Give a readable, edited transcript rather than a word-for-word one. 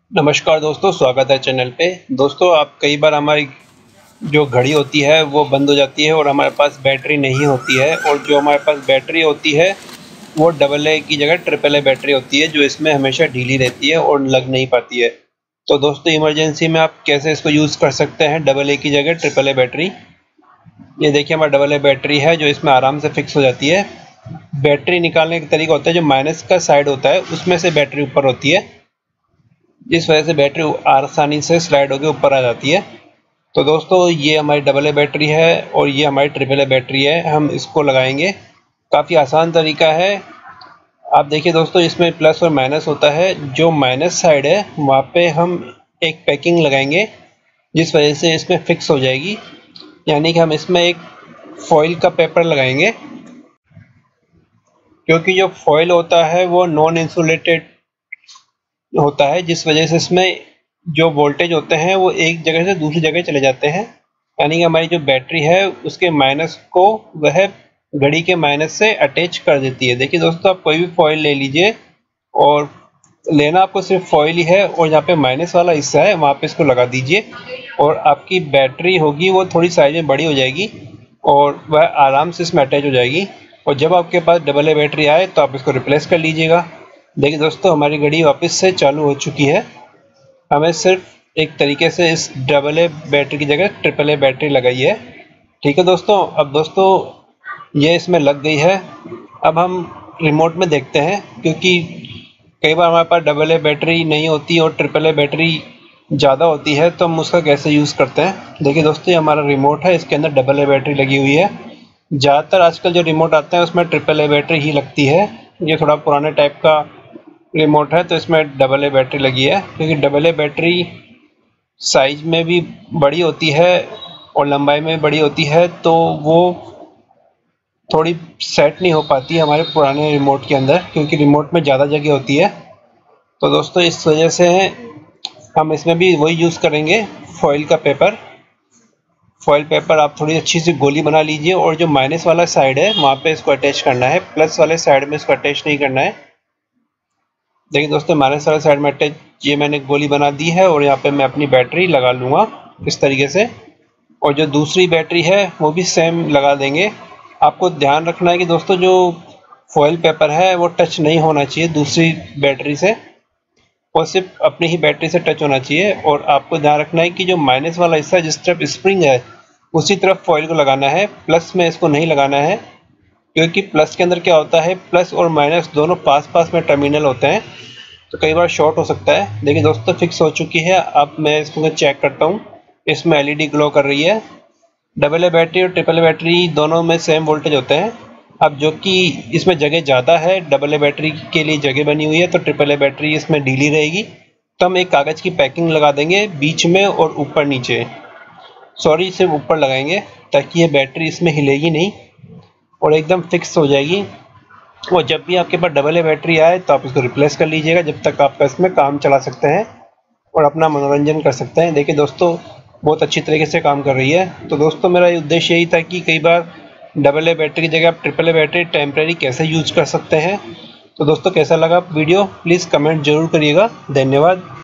नमस्कार दोस्तों, स्वागत है चैनल पे। दोस्तों, आप कई बार हमारी जो घड़ी होती है वो बंद हो जाती है और हमारे पास बैटरी नहीं होती है, और जो हमारे पास बैटरी होती है वो डबल ए की जगह ट्रिपल ए बैटरी होती है, जो इसमें हमेशा ढीली रहती है और लग नहीं पाती है। तो दोस्तों, इमरजेंसी में आप कैसे इसको यूज़ कर सकते हैं डबल ए की जगह ट्रिपल ए बैटरी। ये देखिए, हमारा डबल ए बैटरी है जो इसमें आराम से फिक्स हो जाती है। बैटरी निकालने का तरीका होता है, जो माइनस का साइड होता है उसमें से बैटरी ऊपर होती है, जिस वजह से बैटरी आसानी से स्लाइड होकर ऊपर आ जाती है। तो दोस्तों, ये हमारी डबल ए बैटरी है और ये हमारी ट्रिपल ए बैटरी है। हम इसको लगाएंगे, काफ़ी आसान तरीका है। आप देखिए दोस्तों, इसमें प्लस और माइनस होता है। जो माइनस साइड है वहाँ पे हम एक पैकिंग लगाएंगे, जिस वजह से इसमें फिक्स हो जाएगी। यानी कि हम इसमें एक फॉइल का पेपर लगाएंगे, क्योंकि जो फॉइल होता है वो नॉन इंसुलेटेड होता है, जिस वजह से इसमें जो वोल्टेज होते हैं वो एक जगह से दूसरी जगह चले जाते हैं। यानी कि हमारी जो बैटरी है उसके माइनस को वह घड़ी के माइनस से अटैच कर देती है। देखिए दोस्तों, आप कोई भी फॉइल ले लीजिए, और लेना आपको सिर्फ फॉइल ही है, और जहाँ पे माइनस वाला हिस्सा है वहाँ पे इसको लगा दीजिए, और आपकी बैटरी होगी वो थोड़ी साइज में बड़ी हो जाएगी और वह आराम से इसमें अटैच हो जाएगी। और जब आपके पास डबल ए बैटरी आए तो आप इसको रिप्लेस कर लीजिएगा। देखिए दोस्तों, हमारी घड़ी वापस से चालू हो चुकी है। हमें सिर्फ एक तरीके से इस डबल ए बैटरी की जगह ट्रिपल ए बैटरी लगाई है। ठीक है दोस्तों, अब दोस्तों ये इसमें लग गई है। अब हम रिमोट में देखते हैं, क्योंकि कई बार हमारे पास डबल ए बैटरी नहीं होती और ट्रिपल ए बैटरी ज़्यादा होती है, तो हम उसका कैसे यूज़ करते हैं। देखिए दोस्तों, ये हमारा रिमोट है, इसके अंदर डबल ए बैटरी लगी हुई है। ज़्यादातर आजकल जो रिमोट आते हैं उसमें ट्रिपल ए बैटरी ही लगती है। ये थोड़ा पुराने टाइप का रिमोट है, तो इसमें डबल ए बैटरी लगी है, क्योंकि डबल ए बैटरी साइज में भी बड़ी होती है और लंबाई में बड़ी होती है, तो वो थोड़ी सेट नहीं हो पाती है हमारे पुराने रिमोट के अंदर, क्योंकि रिमोट में ज़्यादा जगह होती है। तो दोस्तों, इस वजह से हम इसमें भी वही यूज़ करेंगे, फॉइल का पेपर। फॉइल पेपर आप थोड़ी अच्छी सी गोली बना लीजिए, और जो माइनस वाला साइड है वहाँ पे इसको अटैच करना है, प्लस वाले साइड में इसको अटैच नहीं करना है। देखिए दोस्तों, माइनस वाले साइड में अटैच ये मैंने गोली बना दी है, और यहाँ पे मैं अपनी बैटरी लगा लूँगा इस तरीके से। और जो दूसरी बैटरी है वो भी सेम लगा देंगे। आपको ध्यान रखना है कि दोस्तों, जो फॉइल पेपर है वो टच नहीं होना चाहिए दूसरी बैटरी से, और सिर्फ अपनी ही बैटरी से टच होना चाहिए। और आपको ध्यान रखना है कि जो माइनस वाला हिस्सा जिस तरफ स्प्रिंग है उसी तरफ फॉइल को लगाना है, प्लस में इसको नहीं लगाना है। क्योंकि प्लस के अंदर क्या होता है, प्लस और माइनस दोनों पास पास में टर्मिनल होते हैं, तो कई बार शॉर्ट हो सकता है। देखिए दोस्तों, फिक्स हो चुकी है। अब मैं इसको चेक करता हूँ, इसमें एलईडी ग्लो कर रही है। डबल ए बैटरी और ट्रिपल ए बैटरी दोनों में सेम वोल्टेज होते हैं। अब जो कि इसमें जगह ज़्यादा है, डबल ए बैटरी के लिए जगह बनी हुई है, तो ट्रिपल ए बैटरी इसमें ढीली रहेगी। तो हम एक कागज़ की पैकिंग लगा देंगे बीच में और ऊपर नीचे, सॉरी सिर्फ ऊपर लगाएंगे, ताकि ये बैटरी इसमें हिलेगी नहीं और एकदम फिक्स हो जाएगी। और जब भी आपके पास डबल ए बैटरी आए तो आप इसको रिप्लेस कर लीजिएगा, जब तक आपका इसमें काम चला सकते हैं और अपना मनोरंजन कर सकते हैं। देखिए दोस्तों, बहुत अच्छी तरीके से काम कर रही है। तो दोस्तों, मेरा उद्देश्य यही था कि कई बार डबल ए बैटरी की जगह आप ट्रिपल ए बैटरी टेम्परेरी कैसे यूज कर सकते हैं। तो दोस्तों, कैसा लगा वीडियो, प्लीज़ कमेंट जरूर करिएगा। धन्यवाद।